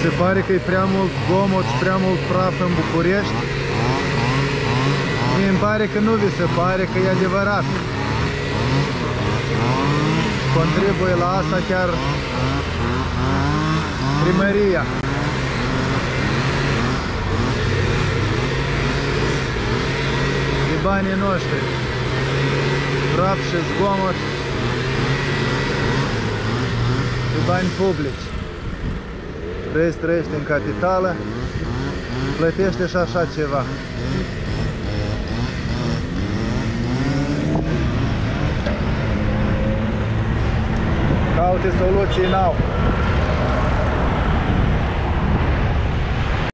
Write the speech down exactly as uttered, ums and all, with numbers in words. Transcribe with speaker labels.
Speaker 1: se pare că e prea mult zgomot și prea mult praf în București. Mie îmi pare că nu vi se pare, că e adevărat. Contribuie la asta chiar primăria. De banii noștri. Praf și zgomot. De bani publici. Vrei să trăiești în capitală, plătește și așa ceva. Caute soluții n-au.